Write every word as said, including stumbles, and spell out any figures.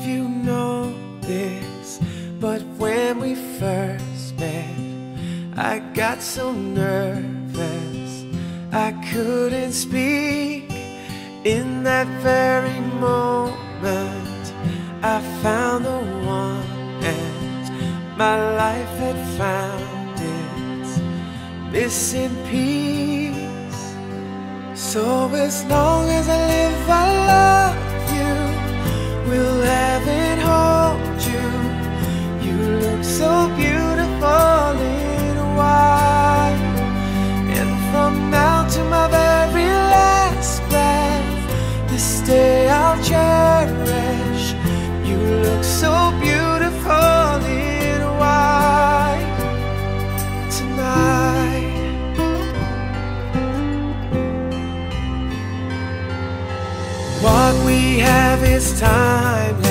you know this, but when we first met, I got so nervous I couldn't speak. In that very moment I found the one, and my life had found its missing piece. So as long as I live I love you, will heaven hold you. You look so beautiful in white, and from now to my very last breath, this day I'll cherish. You look so beautiful in white tonight. What we have is timeless.